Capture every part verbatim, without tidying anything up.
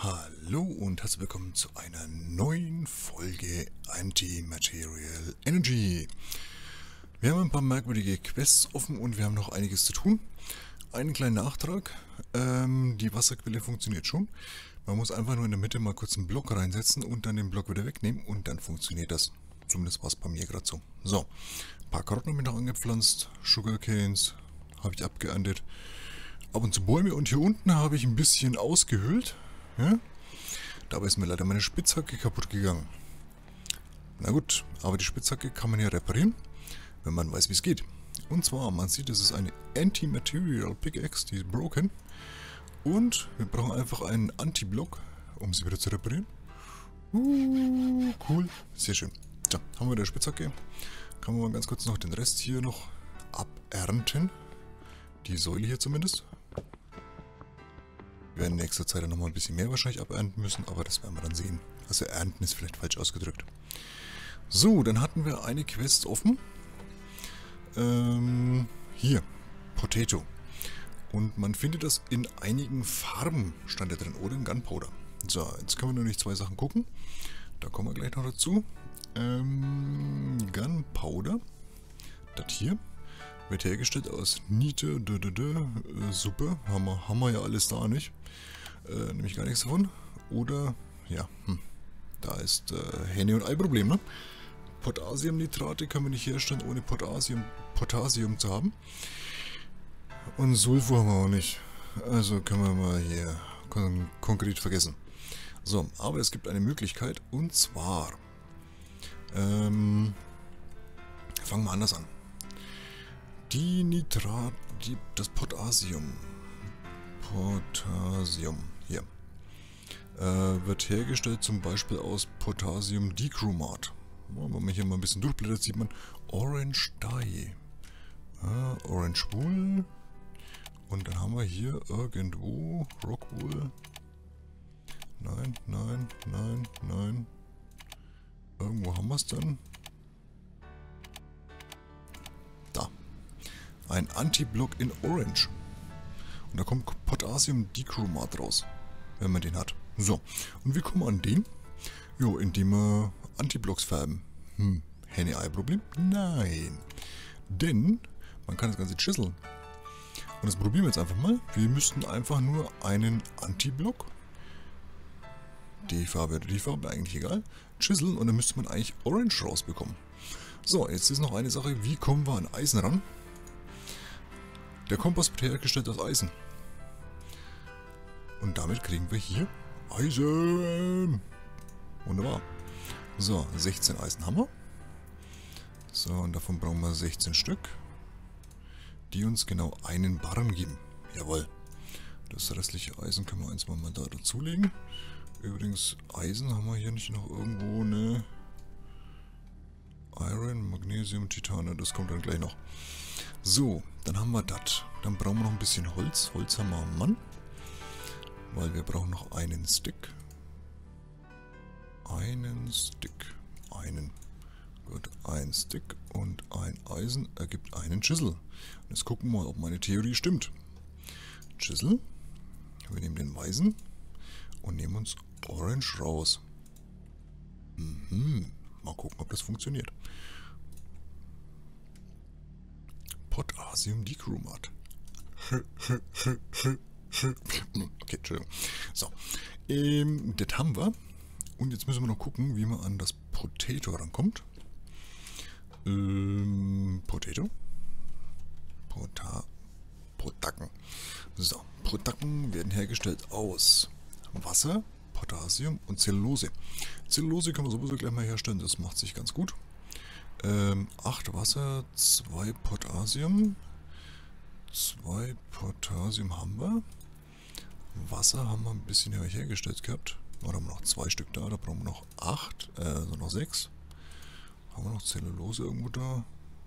Hallo und herzlich willkommen zu einer neuen Folge Anti-Material Energy. Wir haben ein paar merkwürdige Quests offen und wir haben noch einiges zu tun. Einen kleinen Nachtrag, ähm, die Wasserquelle funktioniert schon. Man muss einfach nur in der Mitte mal kurz einen Block reinsetzen und dann den Block wieder wegnehmen und dann funktioniert das. Zumindest war es bei mir gerade so. So, ein paar Karotten habe ich noch angepflanzt, Sugarcanes habe ich abgeerntet. Ab und zu Bäume und hier unten habe ich ein bisschen ausgehöhlt. Ja? Dabei ist mir leider meine Spitzhacke kaputt gegangen. Na gut, aber die Spitzhacke kann man ja reparieren, wenn man weiß, wie es geht. Und zwar, man sieht, es ist eine Anti-Material Pickaxe, die ist broken. Und wir brauchen einfach einen Anti-Block, um sie wieder zu reparieren. Uh, cool, sehr schön. So, haben wir die Spitzhacke. Kann man mal ganz kurz noch den Rest hier noch abernten. Die Säule hier zumindest. Wir werden in nächster Zeit dann nochmal ein bisschen mehr wahrscheinlich abernten müssen, aber das werden wir dann sehen. Also ernten ist vielleicht falsch ausgedrückt. So, dann hatten wir eine Quest offen. Ähm, hier, Potato. Und man findet das in einigen Farben, stand da drin, oder in Gunpowder. So, jetzt können wir nur nicht zwei Sachen gucken. Da kommen wir gleich noch dazu. Ähm, Gunpowder. Das hier. Wird hergestellt aus Niete, dö, dö, dö, äh, Suppe. Haben wir, haben wir ja alles da, nicht? Äh, nämlich gar nichts davon. Oder, ja, hm, da ist äh, Henne- und Ei-Problem, ne? Potassiumnitrate können wir nicht herstellen, ohne Potassium, Potassium zu haben. Und Sulfur haben wir auch nicht. Also können wir mal hier kon konkret vergessen. So, aber es gibt eine Möglichkeit, und zwar, ähm, fangen wir anders an. Die Nitrat, die, das Potassium, Potassium, hier, äh, wird hergestellt zum Beispiel aus Potassiumdichromat. Wenn man hier mal ein bisschen durchblättert, sieht man Orange Dye, äh, Orange Wool, und dann haben wir hier irgendwo Rockwool, nein, nein, nein, nein, irgendwo haben wir es dann. Ein Anti-Block in Orange. Und da kommt Potassiumdichromat raus, wenn man den hat. So, und wie kommen wir an den? Jo, indem wir Anti-Blocks färben. Hm, Henne-Ei-Problem? Nein. Denn man kann das Ganze chiseln. Und das probieren wir jetzt einfach mal. Wir müssten einfach nur einen Anti-Block, die Farbe oder die Farbe, eigentlich egal, chiseln und dann müsste man eigentlich Orange rausbekommen. So, jetzt ist noch eine Sache, wie kommen wir an Eisen ran? Der Kompass wird hergestellt aus Eisen. Und damit kriegen wir hier Eisen. Wunderbar. So, sechzehn Eisen haben wir. So, und davon brauchen wir sechzehn Stück, die uns genau einen Barren geben. Jawohl. Das restliche Eisen können wir eins mal da dazulegen. Übrigens, Eisen haben wir hier nicht noch irgendwo eine Iron, Magnesium, Titan, das kommt dann gleich noch. So, dann haben wir das. Dann brauchen wir noch ein bisschen Holz. Holz haben wir am Mann. Weil wir brauchen noch einen Stick. Einen Stick. Einen. Gut, ein Stick und ein Eisen ergibt einen Chisel. Und jetzt gucken wir mal, ob meine Theorie stimmt. Chisel. Wir nehmen den weißen und nehmen uns Orange raus. Mhm. Mal gucken, ob das funktioniert. Potassiumdichromat. Okay, Entschuldigung. So, ähm, das haben wir. Und jetzt müssen wir noch gucken, wie man an das Potato rankommt. Ähm, Potato. Pota Potacken. So, Potacken werden hergestellt aus Wasser, Potassium und Zellulose. Zellulose kann man sowieso gleich mal herstellen, das macht sich ganz gut. Ähm, acht Wasser, zwei Potassium. zwei Potassium haben wir. Wasser haben wir ein bisschen hergestellt gehabt. Da haben wir noch zwei Stück da, da brauchen wir noch acht, äh, also noch sechs. Haben wir noch Zellulose irgendwo da?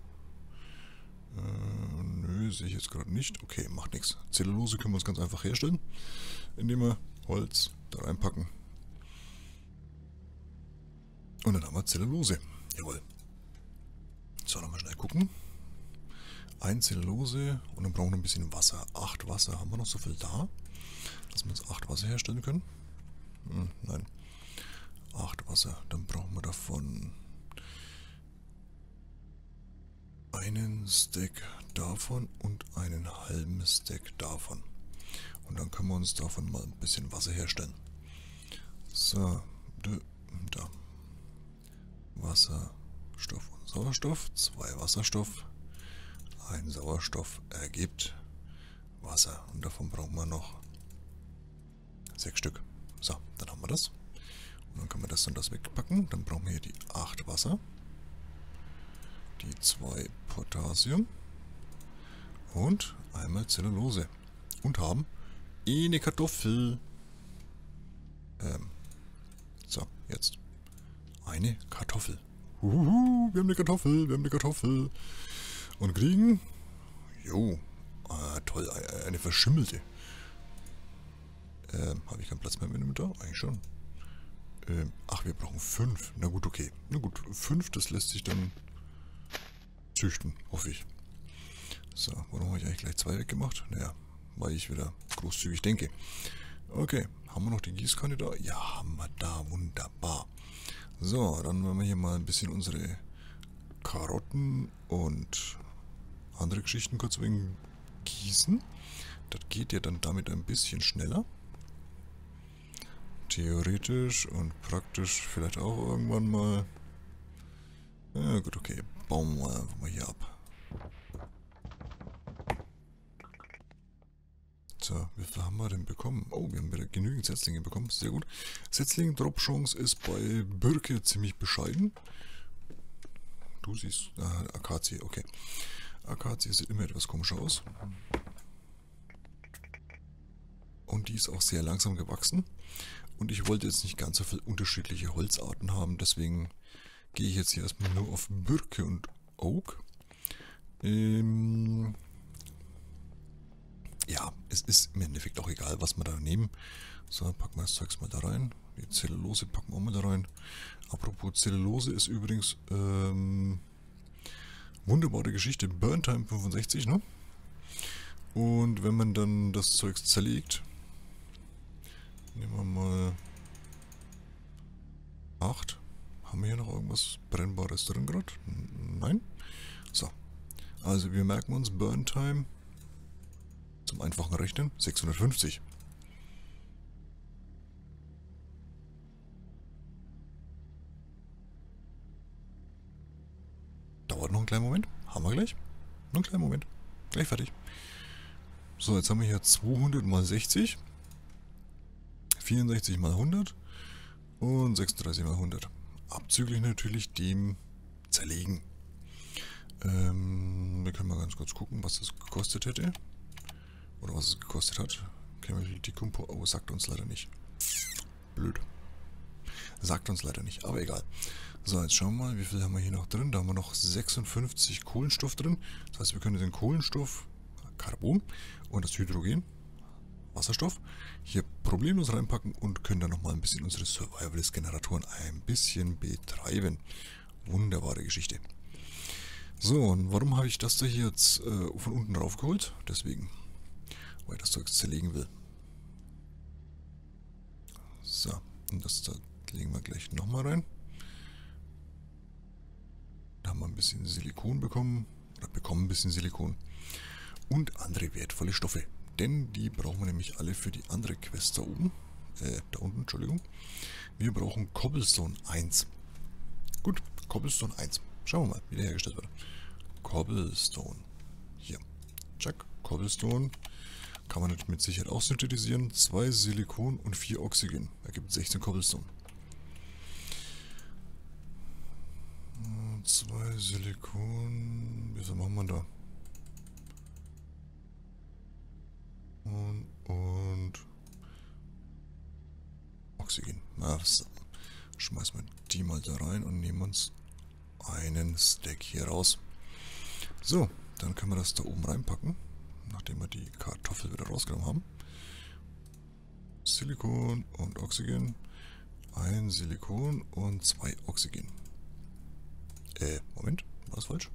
Äh, nö, sehe ich jetzt gerade nicht. Okay, macht nichts. Zellulose können wir uns ganz einfach herstellen, indem wir Holz da reinpacken. Und dann haben wir Zellulose. Jawohl. So, dann mal schnell gucken. Ein Zellulose und dann brauchen wir noch ein bisschen Wasser. acht Wasser. Haben wir noch so viel da, dass wir uns acht Wasser herstellen können? Hm, nein. acht Wasser. Dann brauchen wir davon einen Stack davon und einen halben Stack davon. Und dann können wir uns davon mal ein bisschen Wasser herstellen. So, da. Wasserstoff und Sauerstoff. Zwei Wasserstoff. Ein Sauerstoff ergibt Wasser. Und davon brauchen wir noch sechs Stück. So, dann haben wir das. Und dann können wir das und das wegpacken. Dann brauchen wir hier die acht Wasser. Die zwei Potassium. Und einmal Zellulose. Und haben eine Kartoffel. Ähm. So, jetzt. Eine Kartoffel. Uhuhu, wir haben eine Kartoffel, wir haben eine Kartoffel. Und kriegen... Jo, ah, toll, eine verschimmelte. Ähm, habe ich keinen Platz mehr im Inventar? Eigentlich schon. Ähm, ach, wir brauchen fünf. Na gut, okay. Na gut, fünf, das lässt sich dann züchten, hoffe ich. So, warum habe ich eigentlich gleich zwei weggemacht? Naja, weil ich wieder großzügig denke. Okay, haben wir noch die Gießkanne da? Ja, haben wir da, wunderbar. So, dann werden wir hier mal ein bisschen unsere Karotten und andere Geschichten kurz wegen gießen. Das geht ja dann damit ein bisschen schneller. Theoretisch und praktisch vielleicht auch irgendwann mal. Ja gut, okay. Bauen wir einfach mal hier ab. So, wie viel haben wir denn bekommen? Oh, wir haben wieder genügend Setzlinge bekommen. Sehr gut. Setzling-Drop-Chance ist bei Birke ziemlich bescheiden. Du siehst... Ah, Akazie, okay. Akazie sieht immer etwas komisch aus. Und die ist auch sehr langsam gewachsen. Und ich wollte jetzt nicht ganz so viele unterschiedliche Holzarten haben. Deswegen gehe ich jetzt hier erstmal nur auf Birke und Oak. Ähm... Ja, es ist im Endeffekt auch egal, was wir da nehmen. So, packen wir das Zeugs mal da rein. Die Zellulose packen wir auch mal da rein. Apropos Zellulose ist übrigens ähm, wunderbare Geschichte. Burntime fünfundsechzig, ne? Und wenn man dann das Zeugs zerlegt, nehmen wir mal acht. Haben wir hier noch irgendwas Brennbares drin gerade? Nein? So. Also wir merken uns Burntime. Zum einfachen Rechnen sechshundertfünfzig. Dauert noch einen kleinen Moment. Haben wir gleich. Noch einen kleinen Moment. Gleich fertig. So, jetzt haben wir hier zweihundert mal sechzig. vierundsechzig mal hundert. Und sechsunddreißig mal hundert. Abzüglich natürlich dem Zerlegen. Ähm, wir können mal ganz kurz gucken, was das gekostet hätte. Oder was es gekostet hat. Chemical Decompo. Oh, sagt uns leider nicht. Blöd. Sagt uns leider nicht, aber egal. So, jetzt schauen wir mal, wie viel haben wir hier noch drin. Da haben wir noch sechsundfünfzig Kohlenstoff drin. Das heißt, wir können den Kohlenstoff, Carbon und das Hydrogen, Wasserstoff, hier problemlos reinpacken und können dann nochmal ein bisschen unsere Survivalist-Generatoren ein bisschen betreiben. Wunderbare Geschichte. So, und warum habe ich das da hier jetzt äh, von unten drauf geholt? Deswegen. Weil ich das Zeug zerlegen will. So, und das da legen wir gleich nochmal rein. Da haben wir ein bisschen Silikon bekommen, oder bekommen ein bisschen Silikon. Und andere wertvolle Stoffe. Denn die brauchen wir nämlich alle für die andere Quest da oben. Äh, da unten, Entschuldigung. Wir brauchen Cobblestone eins. Gut, Cobblestone eins. Schauen wir mal, wie der hergestellt wird. Cobblestone. Hier. Check, Cobblestone. Kann man mit Sicherheit auch synthetisieren. Zwei Silikon und vier Oxygen. Ergibt sechzehn Cobblestone. Zwei Silikon. Wie viel machen wir da? Und, und Oxygen. Na, schmeißen wir die mal da rein und nehmen uns einen Stack hier raus. So, dann können wir das da oben reinpacken. Nachdem wir die Kartoffel wieder rausgenommen haben. Silikon und Oxygen. Ein Silikon und zwei Oxygen. Äh, Moment, war das falsch?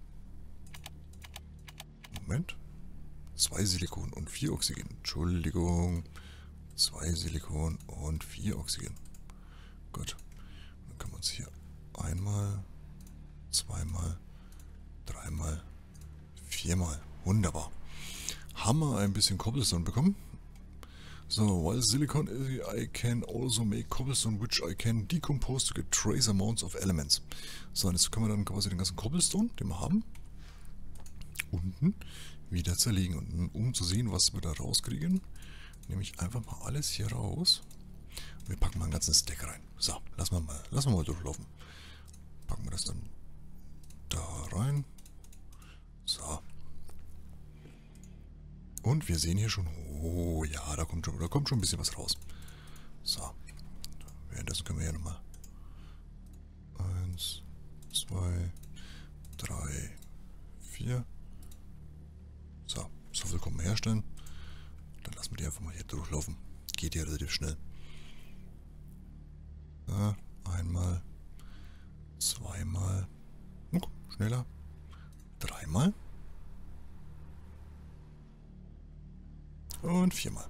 Moment. Zwei Silikon und vier Oxygen. Entschuldigung. zwei Silikon und vier Oxygen. Gut. Dann können wir uns hier einmal, zweimal, dreimal, viermal. Wunderbar. Haben wir ein bisschen Cobblestone bekommen. So, while silicon, I can also make cobblestone, which I can decompose to get trace amounts of elements. So, und jetzt können wir dann quasi den ganzen Cobblestone, den wir haben, unten wieder zerlegen. Und um zu sehen, was wir da rauskriegen, nehme ich einfach mal alles hier raus. Und wir packen mal einen ganzen Stack rein. So, lassen wir mal, lassen wir mal durchlaufen. Packen wir das dann da rein. So. Und wir sehen hier schon, oh ja, da kommt schon, da kommt schon ein bisschen was raus. So. Währenddessen können wir hier nochmal eins, zwei, drei, vier. So, so viel können wir herstellen. Dann lassen wir die einfach mal hier durchlaufen. Geht ja relativ schnell. Ja, einmal, zweimal, oh, schneller, dreimal. Und viermal.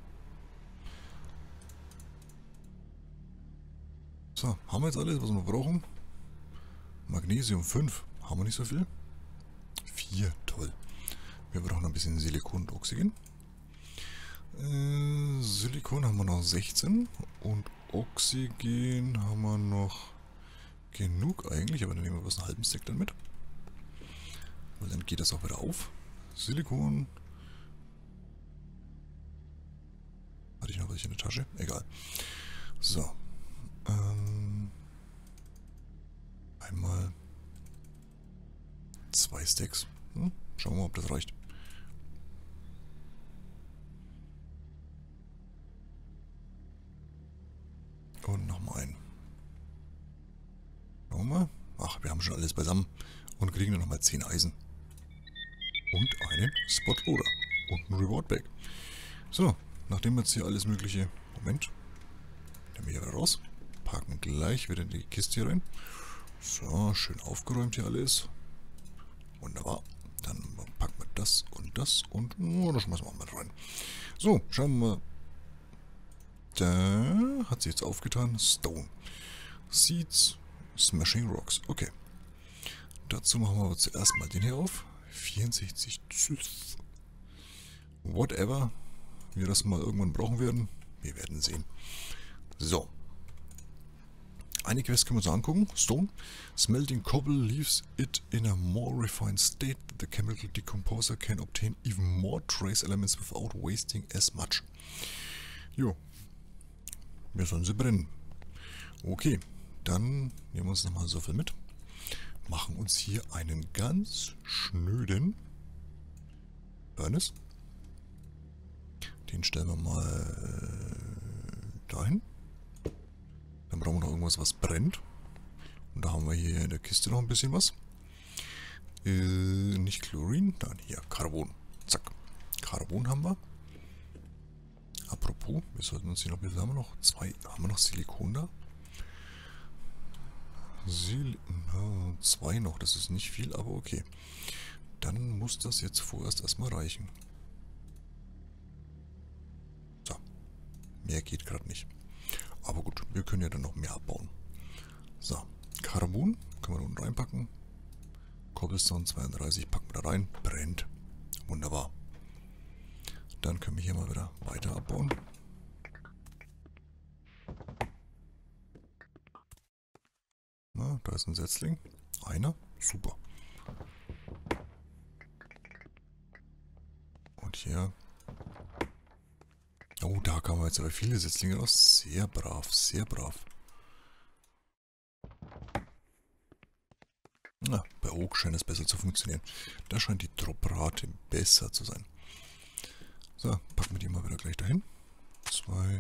So, haben wir jetzt alles, was wir brauchen? Magnesium fünf. Haben wir nicht so viel? vier, toll. Wir brauchen ein bisschen Silikon und Oxygen. Äh, Silikon haben wir noch sechzehn. Und Oxygen haben wir noch genug eigentlich. Aber dann nehmen wir was einen halben Stack dann mit. Weil dann geht das auch wieder auf. Silikon. Hatte ich noch welche in der Tasche? Egal. So. Ähm, einmal zwei Stacks. Hm? Schauen wir mal, ob das reicht. Und nochmal einen. Schauen wir mal. Ach, wir haben schon alles beisammen. Und kriegen dann nochmal zehn Eisen. Und einen Spot Loader. Und ein Reward Bag. So. Nachdem wir jetzt hier alles mögliche... Moment. Nehmen wir hier wieder raus. Packen gleich wieder in die Kiste hier rein. So, schön aufgeräumt hier alles. Wunderbar. Dann packen wir das und das und... Oh, da schmeißen wir auch mal rein. So, schauen wir mal. Da hat sich jetzt aufgetan. Stone. Seeds. Smashing Rocks. Okay. Dazu machen wir aber zuerst mal den hier auf. vierundsechzig. Whatever. Wir das mal irgendwann brauchen werden. Wir werden sehen. So. Eine Quest können wir uns angucken. Stone. Smelting cobble leaves it in a more refined state. The chemical decomposer can obtain even more trace elements without wasting as much. Jo. Wir sollen sie brennen. Okay. Dann nehmen wir uns nochmal so viel mit. Machen uns hier einen ganz schnöden Furnace. Den stellen wir mal dahin. Dann brauchen wir noch irgendwas, was brennt. Und da haben wir hier in der Kiste noch ein bisschen was. Äh, nicht Chlorin, nein, hier, Carbon. Zack. Carbon haben wir. Apropos, wir sollten uns hier noch, wie viel haben wir noch? Zwei, haben wir noch Silikon da? Sil na, zwei noch, das ist nicht viel, aber okay. Dann muss das jetzt vorerst erstmal reichen. So. Mehr geht gerade nicht. Aber gut, wir können ja dann noch mehr abbauen. So. Carbon können wir unten reinpacken. Cobblestone zweiunddreißig packen wir da rein. Brennt. Wunderbar. Dann können wir hier mal wieder weiter abbauen. Na, da ist ein Setzling. Einer. Super. Und hier. Oh, da kamen jetzt aber viele Setzlinge raus. Sehr brav, sehr brav. Na, bei Oak scheint es besser zu funktionieren. Da scheint die Droprate besser zu sein. So, packen wir die mal wieder gleich dahin. Zwei,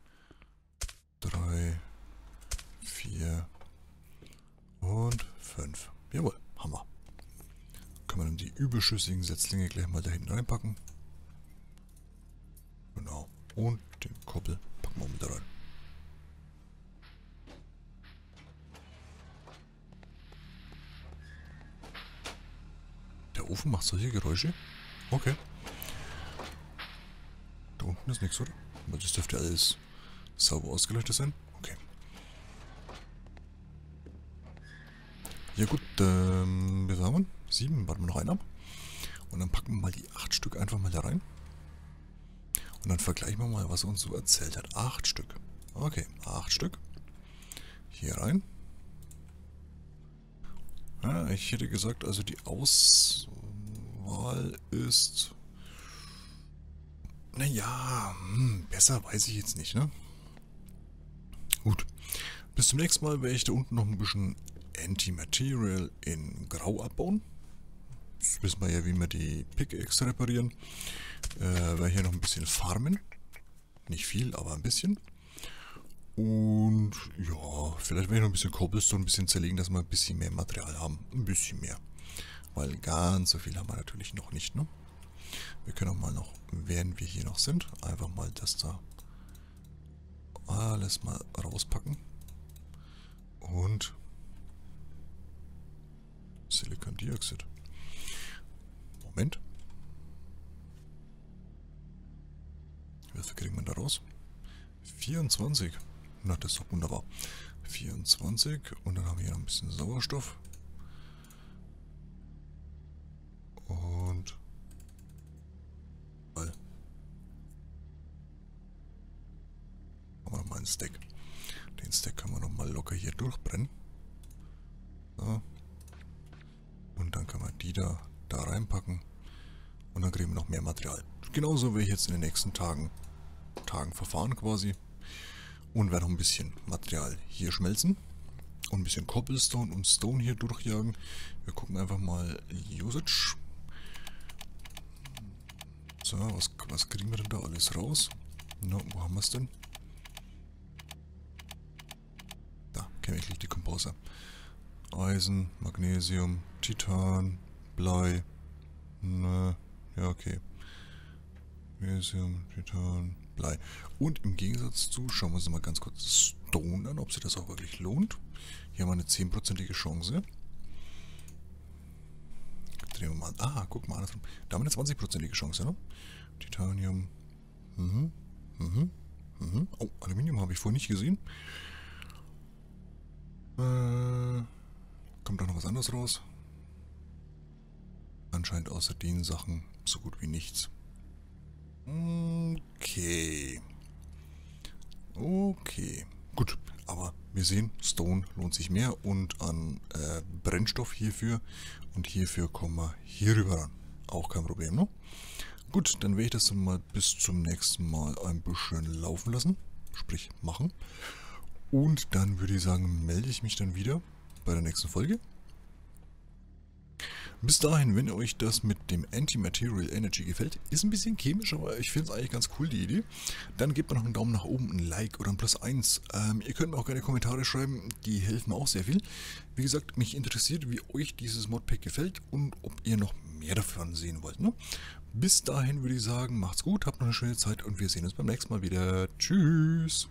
drei, vier und fünf. Jawohl, haben wir. Können wir dann die überschüssigen Setzlinge gleich mal da hinten reinpacken. Genau. Und den Koppel packen wir mit da rein. Der Ofen macht solche Geräusche? Okay. Da unten ist nichts, oder? Aber das dürfte alles sauber ausgeleuchtet sein. Okay. Ja gut, ähm, wir haben sieben, warten wir noch einen ab. Und dann packen wir mal die acht Stück einfach mal da rein. Und dann vergleichen wir mal, was er uns so erzählt hat. Acht Stück. Okay, acht Stück. Hier rein. Ja, ich hätte gesagt, also die Auswahl ist... Naja, hm, besser weiß ich jetzt nicht, ne? Gut. Bis zum nächsten Mal werde ich da unten noch ein bisschen Anti-Material in Grau abbauen. Jetzt wissen wir ja, wie wir die Pickaxe reparieren. Äh, werde hier noch ein bisschen farmen. Nicht viel, aber ein bisschen. Und ja, vielleicht werde ich noch ein bisschen Cobblestone, ein bisschen zerlegen, dass wir ein bisschen mehr Material haben. Ein bisschen mehr. Weil ganz so viel haben wir natürlich noch nicht, ne? Wir können auch mal noch, während wir hier noch sind, einfach mal das da alles mal rauspacken. Und Silicon Dioxid. Moment. Wie viel kriegen wir da raus? vierundzwanzig. Na, das ist doch wunderbar. vierundzwanzig. Und dann haben wir hier noch ein bisschen Sauerstoff. Und... Weil. Haben wir nochmal einen Stack. Den Stack können wir nochmal locker hier durchbrennen. So. Und dann können wir die da, da reinpacken. Und dann kriegen wir noch mehr Material. Genauso werde ich jetzt in den nächsten Tagen, Tagen verfahren quasi. Und werde noch ein bisschen Material hier schmelzen. Und ein bisschen Cobblestone und Stone hier durchjagen. Wir gucken einfach mal Usage. So, was, was kriegen wir denn da alles raus? Na, wo haben wir es denn? Da, Chemical Decomposer. Eisen, Magnesium, Titan, Blei. Na, ja, okay. Magnesium, Titan, Blei. Und im Gegensatz zu, schauen wir uns mal ganz kurz Stone an, ob sich das auch wirklich lohnt. Hier haben wir eine zehnprozentige Chance. Drehen wir mal. Ah, guck mal andersrum. Da haben wir eine zwanzigprozentige Chance, ne? Titanium. Mhm. Mhm. Mhm. Oh, Aluminium habe ich vorhin nicht gesehen. Äh, kommt da noch was anderes raus? Anscheinend außer den Sachen so gut wie nichts. Okay. Okay. Gut, aber wir sehen, Stone lohnt sich mehr und an äh, Brennstoff hierfür und hierfür kommen wir hier rüber ran. Auch kein Problem, ne? Gut, dann werde ich das dann mal bis zum nächsten Mal ein bisschen laufen lassen, sprich machen. Und dann würde ich sagen, melde ich mich dann wieder bei der nächsten Folge. Bis dahin, wenn euch das mit dem Anti-Material Energy gefällt, ist ein bisschen chemisch, aber ich finde es eigentlich ganz cool, die Idee. Dann gebt mir noch einen Daumen nach oben, ein Like oder ein Plus eins. Ähm, ihr könnt mir auch gerne Kommentare schreiben, die helfen mir auch sehr viel. Wie gesagt, mich interessiert, wie euch dieses Modpack gefällt und ob ihr noch mehr davon sehen wollt. Ne? Bis dahin würde ich sagen, macht's gut, habt noch eine schöne Zeit und wir sehen uns beim nächsten Mal wieder. Tschüss!